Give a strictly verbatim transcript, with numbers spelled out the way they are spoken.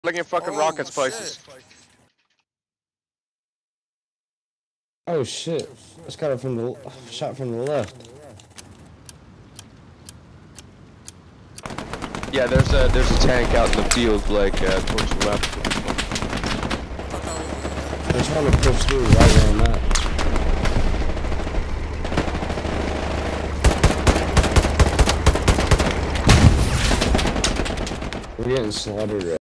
Looking fucking Oh, rockets shit. places. Oh shit! It's got it from the shot from the left. Yeah, there's a there's a tank out in the field, like uh, towards the left. They're trying to push through right where I'm at. We're getting slaughtered right